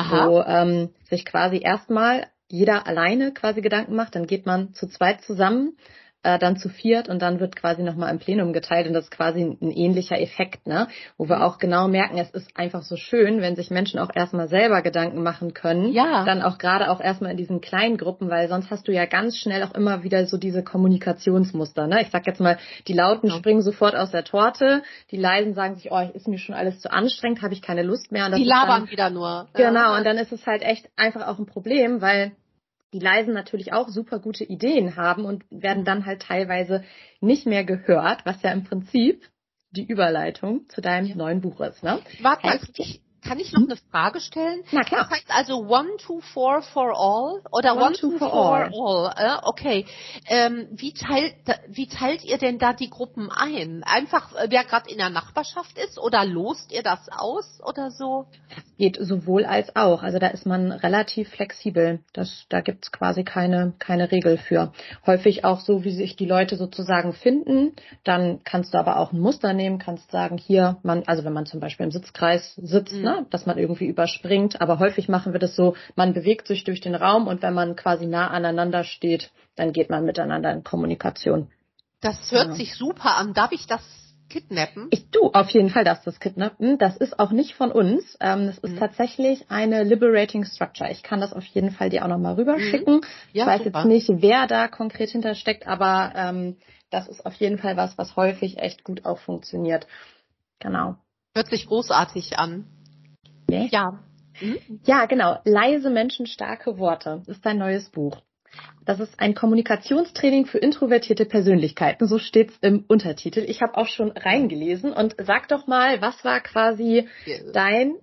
S1: wo sich quasi erstmal jeder alleine quasi Gedanken macht. Dann geht man zu zweit zusammen, dann zu 4 und dann wird quasi nochmal im Plenum geteilt, und das ist quasi ein ähnlicher Effekt, ne? Wo wir auch genau merken, es ist einfach so schön, wenn sich Menschen auch erstmal selber Gedanken machen können.
S3: Ja.
S1: Dann auch gerade auch erstmal in diesen kleinen Gruppen, weil sonst hast du ja ganz schnell auch immer wieder so diese Kommunikationsmuster, ne? Ich sag jetzt mal, die Lauten springen sofort aus der Torte, die Leisen sagen sich, oh, ist mir schon alles zu anstrengend, habe ich keine Lust mehr. Und das
S3: die labern dann wieder nur.
S1: Genau, und dann ist es halt echt einfach auch ein Problem, weil die Leisen natürlich auch super gute Ideen haben und werden dann halt teilweise nicht mehr gehört, was ja im Prinzip die Überleitung zu deinem neuen Buch ist, ne?
S3: Warte mal, kann ich noch eine Frage stellen?
S1: Na klar.
S3: Das heißt also 1, 2, 4 for all oder 1, 2 for all? Okay. Wie teilt ihr denn da die Gruppen ein? Einfach, wer gerade in der Nachbarschaft ist, oder lost ihr das aus oder so?
S1: Das geht sowohl als auch. Also da ist man relativ flexibel. Da gibt's quasi keine Regel für. Häufig auch so, wie sich die Leute sozusagen finden. Dann kannst du aber auch ein Muster nehmen, kannst sagen, hier, also wenn man zum Beispiel im Sitzkreis sitzt, ne, dass man irgendwie überspringt. Aber häufig machen wir das so, man bewegt sich durch den Raum, und wenn man quasi nah aneinander steht, dann geht man miteinander in Kommunikation.
S3: Das hört sich super an. Darf ich das kidnappen?
S1: Auf jeden Fall darfst du das kidnappen. Das ist auch nicht von uns. Das ist tatsächlich eine Liberating Structure. Ich kann das auf jeden Fall dir auch nochmal rüberschicken.
S3: Ja,
S1: ich weiß
S3: super.
S1: jetzt nicht, wer da konkret hintersteckt, aber das ist auf jeden Fall was häufig echt gut auch funktioniert. Genau.
S3: Hört sich großartig an.
S1: Nee?
S3: Ja.
S1: Ja, genau. Leise Menschen, starke Worte. Das ist dein neues Buch. Das ist ein Kommunikationstraining für introvertierte Persönlichkeiten. So steht's im Untertitel. Ich habe auch schon reingelesen, und sag doch mal, was war quasi dein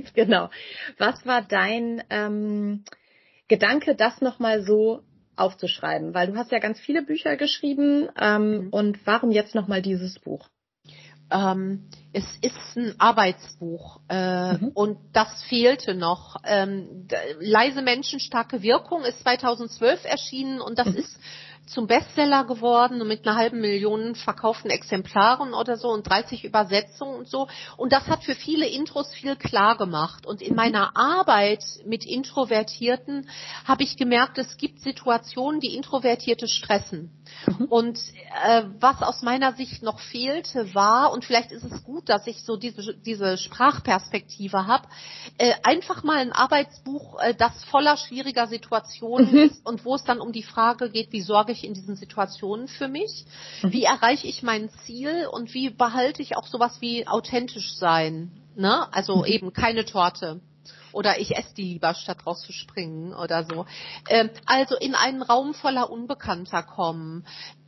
S1: Gedanke, das nochmal so aufzuschreiben? Weil du hast ja ganz viele Bücher geschrieben, und warum jetzt nochmal dieses Buch?
S3: Es ist ein Arbeitsbuch, und das fehlte noch. Leise Menschen, starke Wirkung ist 2012 erschienen, und das ist zum Bestseller geworden mit 500.000 verkauften Exemplaren oder so und 30 Übersetzungen und so. Und das hat für viele Intros viel klar gemacht. Und in meiner Arbeit mit Introvertierten habe ich gemerkt, es gibt Situationen, die Introvertierte stressen. Und was aus meiner Sicht noch fehlte war, und vielleicht ist es gut, dass ich so diese Sprachperspektive habe, einfach mal ein Arbeitsbuch, das voller schwieriger Situationen ist, und wo es dann um die Frage geht, wie sorge ich in diesen Situationen für mich, wie erreiche ich mein Ziel, und wie behalte ich auch sowas wie authentisch sein, ne? Also eben keine Torte. Oder ich esse die lieber, statt rauszuspringen oder so. Also in einen Raum voller Unbekannter kommen,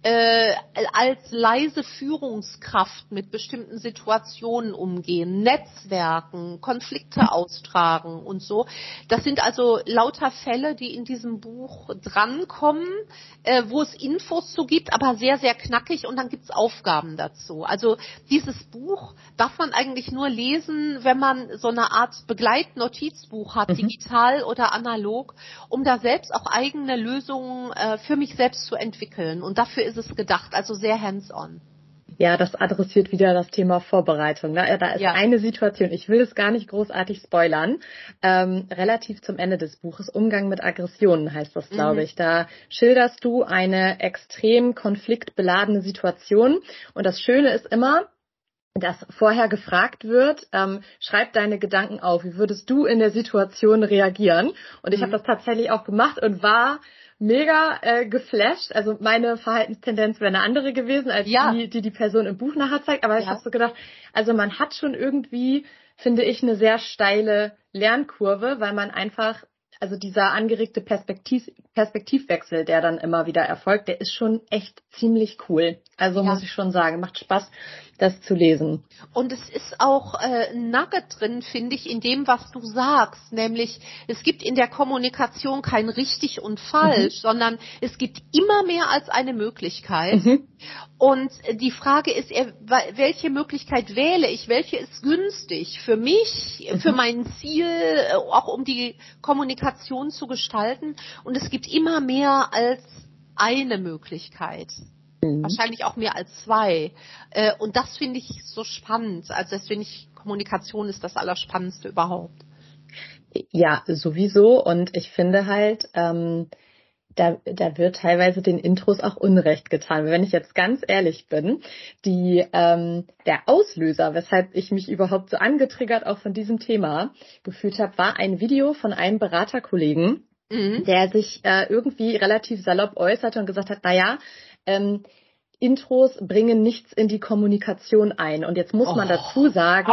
S3: als leise Führungskraft mit bestimmten Situationen umgehen, Netzwerken, Konflikte austragen und so. Das sind also lauter Fälle, die in diesem Buch drankommen, wo es Infos zu gibt, aber sehr, sehr knackig, und dann gibt's Aufgaben dazu. Also dieses Buch darf man eigentlich nur lesen, wenn man so eine Art Begleitnotizbuch hat, digital oder analog, um da selbst auch eigene Lösungen für mich selbst zu entwickeln. Und dafür ist es gedacht, also sehr hands-on.
S1: Ja, das adressiert wieder das Thema Vorbereitung. Ne? Da ist eine Situation, ich will es gar nicht großartig spoilern, relativ zum Ende des Buches, Umgang mit Aggressionen heißt das, glaube ich. Da schilderst du eine extrem konfliktbeladene Situation, und das Schöne ist immer, dass vorher gefragt wird, schreib deine Gedanken auf, wie würdest du in der Situation reagieren? Und ich habe das tatsächlich auch gemacht und war mega geflasht. Also meine Verhaltenstendenz wäre eine andere gewesen, als die Person im Buch nachher zeigt. Aber ich habe so gedacht, also man hat schon irgendwie, finde ich, eine sehr steile Lernkurve, weil man einfach, also dieser angeregte Perspektivwechsel, der dann immer wieder erfolgt, der ist schon echt ziemlich cool. Also muss ich schon sagen, macht Spaß, das zu lesen.
S3: Und es ist auch ein Nugget drin, finde ich, in dem, was du sagst. Nämlich, es gibt in der Kommunikation kein richtig und falsch, sondern es gibt immer mehr als eine Möglichkeit. Und die Frage ist, welche Möglichkeit wähle ich? Welche ist günstig für mich, für mein Ziel, auch um die Kommunikation zu gestalten? Und es gibt immer mehr als eine Möglichkeit. Wahrscheinlich auch mehr als zwei. Und das finde ich so spannend. Also das finde ich, Kommunikation ist das Allerspannendste überhaupt.
S1: Ja, sowieso. Und ich finde halt, da wird teilweise den Intros auch Unrecht getan. Wenn ich jetzt ganz ehrlich bin, der Auslöser, weshalb ich mich überhaupt so angetriggert auch von diesem Thema gefühlt habe, war ein Video von einem Beraterkollegen, der sich irgendwie relativ salopp äußerte und gesagt hat, Intros bringen nichts in die Kommunikation ein. Und jetzt muss man dazu sagen,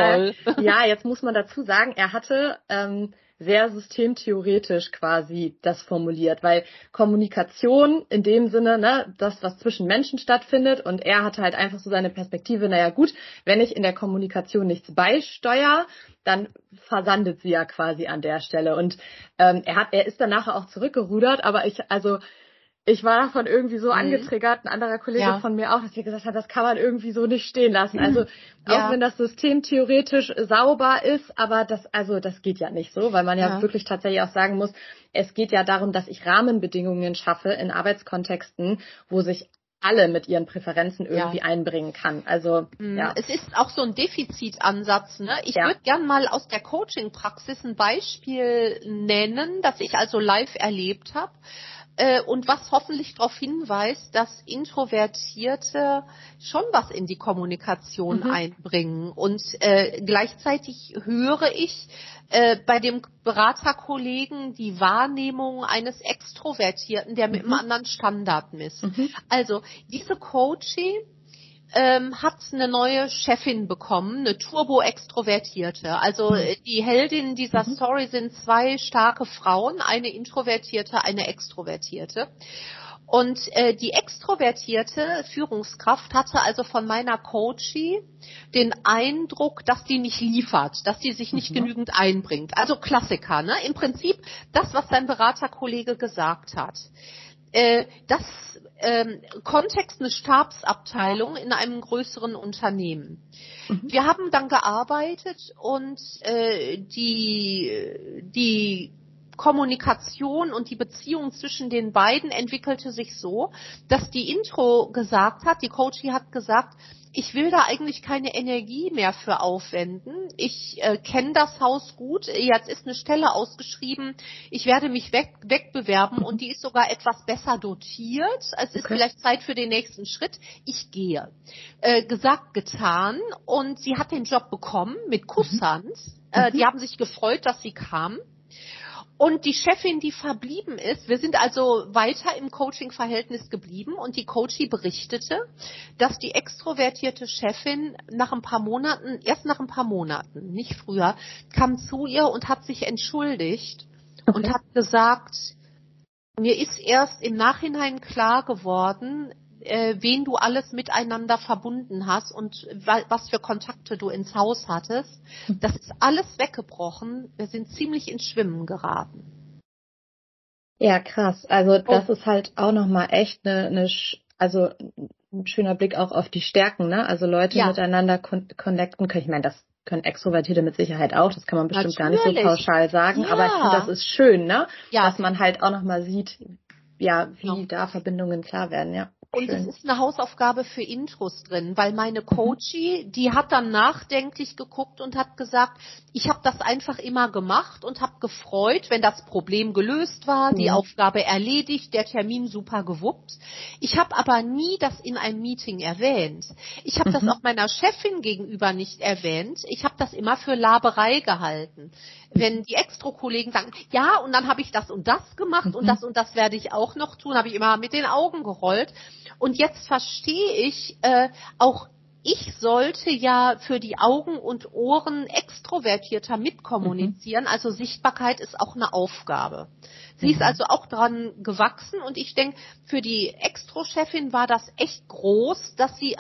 S1: er hatte sehr systemtheoretisch quasi das formuliert, weil Kommunikation in dem Sinne, ne, das, was zwischen Menschen stattfindet, und er hatte halt einfach so seine Perspektive, wenn ich in der Kommunikation nichts beisteuere, dann versandet sie ja quasi an der Stelle. Und er ist dann nachher auch zurückgerudert, aber ich war davon irgendwie so angetriggert, ein anderer Kollege von mir auch, dass wir gesagt haben, das kann man irgendwie so nicht stehen lassen. Also auch wenn das System theoretisch sauber ist, aber das geht ja nicht so, weil man ja wirklich tatsächlich auch sagen muss, es geht ja darum, dass ich Rahmenbedingungen schaffe in Arbeitskontexten, wo sich alle mit ihren Präferenzen irgendwie einbringen kann. Also
S3: Es ist auch so ein Defizitansatz. Ne? Ich würde gern mal aus der Coaching-Praxis ein Beispiel nennen, das ich also live erlebt habe. Und was hoffentlich darauf hinweist, dass Introvertierte schon was in die Kommunikation einbringen. Und gleichzeitig höre ich bei dem Beraterkollegen die Wahrnehmung eines Extrovertierten, der mit einem anderen Standard misst. Also diese Coaching hat eine neue Chefin bekommen, eine Turbo-Extrovertierte. Also die Heldinnen dieser Story sind zwei starke Frauen, eine Introvertierte, eine Extrovertierte. Und die extrovertierte Führungskraft hatte also von meiner Coachie den Eindruck, dass die nicht liefert, dass die sich nicht genügend einbringt. Also Klassiker, ne? Im Prinzip das, was sein Beraterkollege gesagt hat. Kontext eine Stabsabteilung in einem größeren Unternehmen. Wir haben dann gearbeitet und die Kommunikation und die Beziehung zwischen den beiden entwickelte sich so, dass die Intro gesagt hat, die Coachie hat gesagt, ich will da eigentlich keine Energie mehr für aufwenden. Ich kenne das Haus gut. Jetzt ist eine Stelle ausgeschrieben. Ich werde mich wegbewerben und die ist sogar etwas besser dotiert. Es ist vielleicht Zeit für den nächsten Schritt. Ich gehe. Gesagt, getan. Und sie hat den Job bekommen mit Kusshand. Die haben sich gefreut, dass sie kam. Und die Chefin, die verblieben ist, wir sind also weiter im Coaching-Verhältnis geblieben und die Coachie berichtete, dass die extrovertierte Chefin erst nach ein paar Monaten, nicht früher, kam zu ihr und hat sich entschuldigt und hat gesagt, mir ist erst im Nachhinein klar geworden, wen du alles miteinander verbunden hast und was für Kontakte du ins Haus hattest. Das ist alles weggebrochen. Wir sind ziemlich ins Schwimmen geraten.
S1: Ja, krass. Also das ist halt auch nochmal echt also ein schöner Blick auch auf die Stärken, ne? Also Leute miteinander connecten können. Ich meine, das können Extrovertierte mit Sicherheit auch. Das kann man bestimmt gar nicht so pauschal sagen. Aber ich finde, das ist schön, ne? Dass man halt auch nochmal sieht, wie da Verbindungen klar werden, ja.
S3: Und es ist eine Hausaufgabe für Intros drin, weil meine Coachie, die hat dann nachdenklich geguckt und hat gesagt, ich habe das einfach immer gemacht und habe gefreut, wenn das Problem gelöst war, die Aufgabe erledigt, der Termin super gewuppt. Ich habe aber nie das in einem Meeting erwähnt. Ich habe das auch meiner Chefin gegenüber nicht erwähnt. Ich habe das immer für Laberei gehalten. Wenn die Extro-Kollegen sagen, ja, und dann habe ich das und das gemacht und das werde ich auch noch tun, habe ich immer mit den Augen gerollt. Und jetzt verstehe ich, auch ich sollte ja für die Augen und Ohren extrovertierter mitkommunizieren. Also Sichtbarkeit ist auch eine Aufgabe. Sie ist also auch dran gewachsen und ich denke, für die Extro-Chefin war das echt groß, dass sie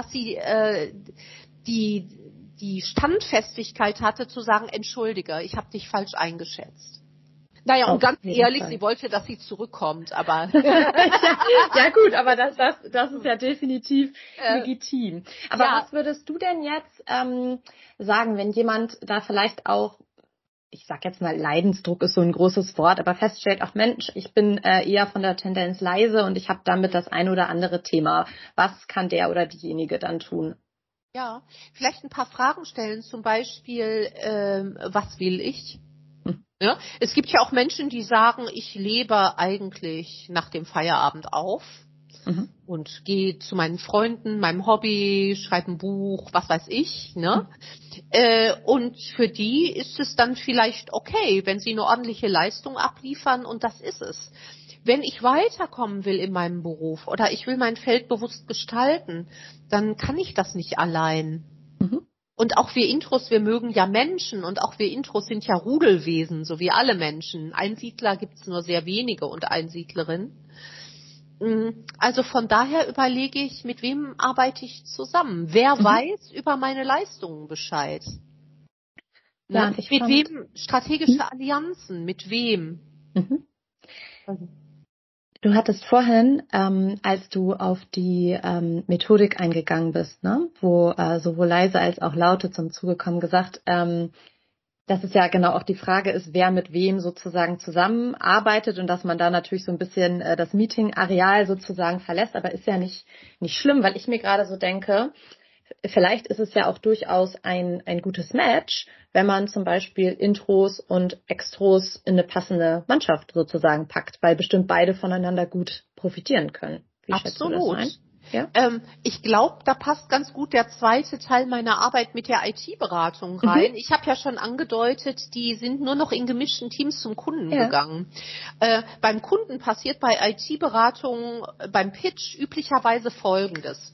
S3: die Standfestigkeit hatte, zu sagen, entschuldige, ich habe dich falsch eingeschätzt. Naja, und ganz ehrlich, sie wollte, dass sie zurückkommt, aber...
S1: ja gut, aber das ist ja definitiv legitim. Aber was würdest du denn jetzt sagen, wenn jemand da vielleicht auch, ich sag jetzt mal, Leidensdruck ist so ein großes Wort, aber feststellt, ach Mensch, ich bin eher von der Tendenz leise und ich habe damit das ein oder andere Thema. Was kann der oder diejenige dann tun?
S3: Ja, vielleicht ein paar Fragen stellen, zum Beispiel, was will ich? Ja, es gibt ja auch Menschen, die sagen, ich lebe eigentlich nach dem Feierabend auf und gehe zu meinen Freunden, meinem Hobby, schreibe ein Buch, was weiß ich, ne? Und für die ist es dann vielleicht okay, wenn sie eine ordentliche Leistung abliefern und das ist es. Wenn ich weiterkommen will in meinem Beruf oder ich will mein Feld bewusst gestalten, dann kann ich das nicht allein. Und auch wir Intros, wir mögen ja Menschen und auch wir Intros sind ja Rudelwesen, so wie alle Menschen. Einsiedler gibt's nur sehr wenige und Einsiedlerinnen. Also von daher überlege ich, mit wem arbeite ich zusammen? Wer weiß über meine Leistungen Bescheid?
S1: Ja,
S3: mit wem strategische Allianzen? Mit wem?
S1: Du hattest vorhin, als du auf die Methodik eingegangen bist, ne, wo sowohl leise als auch laute zum Zuge kommen, gesagt, dass es ja genau auch die Frage ist, wer mit wem sozusagen zusammenarbeitet und dass man da natürlich so ein bisschen das Meeting-Areal sozusagen verlässt, aber ist ja nicht schlimm, weil ich mir gerade so denke, vielleicht ist es ja auch durchaus ein gutes Match, wenn man zum Beispiel Intros und Extros in eine passende Mannschaft sozusagen packt, weil bestimmt beide voneinander gut profitieren können. Wie schätzt du das ein? Ja?
S3: Ich glaube, da passt ganz gut der zweite Teil meiner Arbeit mit der IT-Beratung rein. Ich habe ja schon angedeutet, die sind nur noch in gemischten Teams zum Kunden gegangen. Beim Kunden passiert bei IT-Beratungen beim Pitch üblicherweise Folgendes.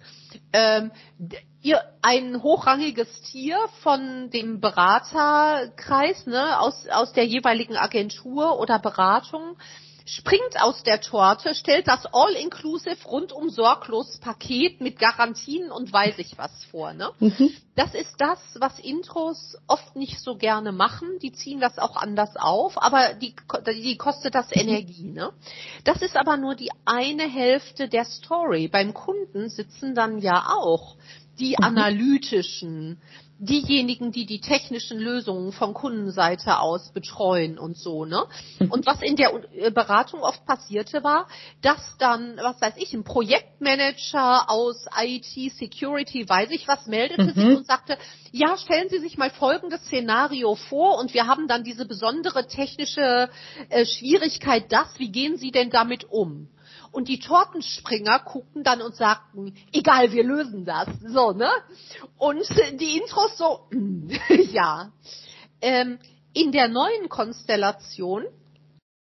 S3: Ein hochrangiges Tier von dem Beraterkreis, ne, aus der jeweiligen Agentur oder Beratung, springt aus der Torte, stellt das All-Inclusive rundum sorglos Paket mit Garantien und weiß ich was vor. Ne? Das ist das, was Intros oft nicht so gerne machen. Die ziehen das auch anders auf, aber die kostet das Energie. Ne? Das ist aber nur die eine Hälfte der Story. Beim Kunden sitzen dann ja auch die analytischen, diejenigen, die die technischen Lösungen von Kundenseite aus betreuen und so, ne? Und was in der Beratung oft passierte war, dass dann, was weiß ich, ein Projektmanager aus IT, Security, weiß ich was, meldete sich und sagte, ja, stellen Sie sich mal folgendes Szenario vor und wir haben dann diese besondere technische Schwierigkeit, wie gehen Sie denn damit um? Und die Tortenspringer guckten dann und sagten, egal, wir lösen das. So, ne? Und die Intros so, ja. In der neuen Konstellation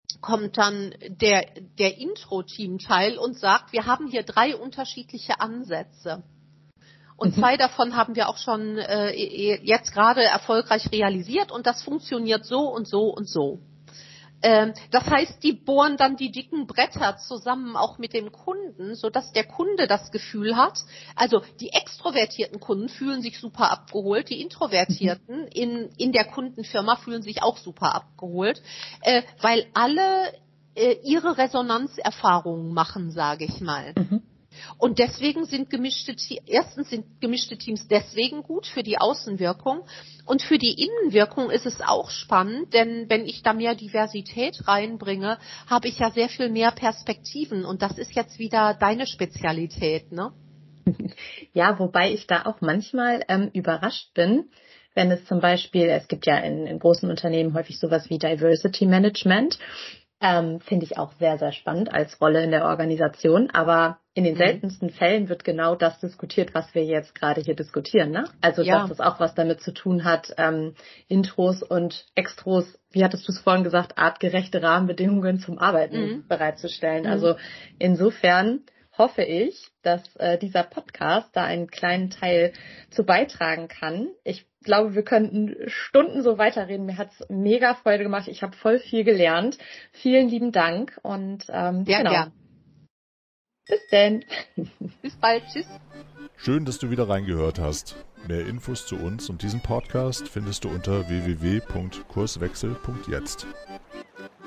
S3: kommt dann der Intro-Team-Teil und sagt, wir haben hier 3 unterschiedliche Ansätze. Und 2 davon haben wir auch schon jetzt gerade erfolgreich realisiert und das funktioniert so und so und so. Das heißt, die bohren dann die dicken Bretter zusammen auch mit dem Kunden, sodass der Kunde das Gefühl hat, also die extrovertierten Kunden fühlen sich super abgeholt, die Introvertierten in der Kundenfirma fühlen sich auch super abgeholt, weil alle ihre Resonanzerfahrungen machen, sage ich mal. Und deswegen sind gemischte Teams deswegen gut für die Außenwirkung und für die Innenwirkung ist es auch spannend, denn wenn ich da mehr Diversität reinbringe, habe ich ja sehr viel mehr Perspektiven und das ist jetzt wieder deine Spezialität, ne?
S1: Ja, wobei ich da auch manchmal überrascht bin, wenn es zum Beispiel, es gibt ja in großen Unternehmen häufig sowas wie Diversity Management, finde ich auch sehr, sehr spannend als Rolle in der Organisation. Aber in den seltensten Fällen wird genau das diskutiert, was wir jetzt gerade hier diskutieren. Ne? Also dass das auch was damit zu tun hat, Intros und Extros, wie hattest du es vorhin gesagt, artgerechte Rahmenbedingungen zum Arbeiten bereitzustellen. Also insofern hoffe ich, dass dieser Podcast da einen kleinen Teil zu beitragen kann. Ich glaube, wir könnten Stunden so weiterreden. Mir hat's mega Freude gemacht. Ich habe voll viel gelernt. Vielen lieben Dank und genau.
S3: Gern.
S1: Bis denn.
S3: Bis bald. Tschüss.
S2: Schön, dass du wieder reingehört hast. Mehr Infos zu uns und diesem Podcast findest du unter www.kurswechsel.jetzt.